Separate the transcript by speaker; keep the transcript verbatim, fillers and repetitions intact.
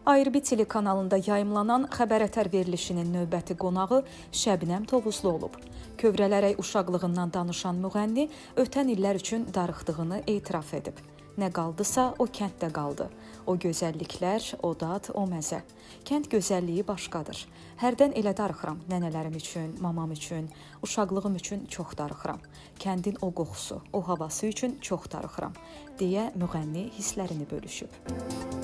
Speaker 1: Ayrı bir telekanalında yayımlanan xəbərətər verilişinin növbəti qonağı Şəbnəm Tovuzlu olub. Kövrələrək uşaqlığından danışan müğənni ötən illər üçün darıxdığını etiraf edib. Nə qaldısa, o kənddə qaldı. O gözəlliklər, o dad, o məzə. Kənd gözəlliyi başqadır. Hərdən elə darıxıram nənələrim üçün, mamam üçün, uşaqlığım üçün çox darıxıram. Kəndin o qoxusu, o havası üçün çox darıxıram, deyə müğənni hisslərini bölüşüb.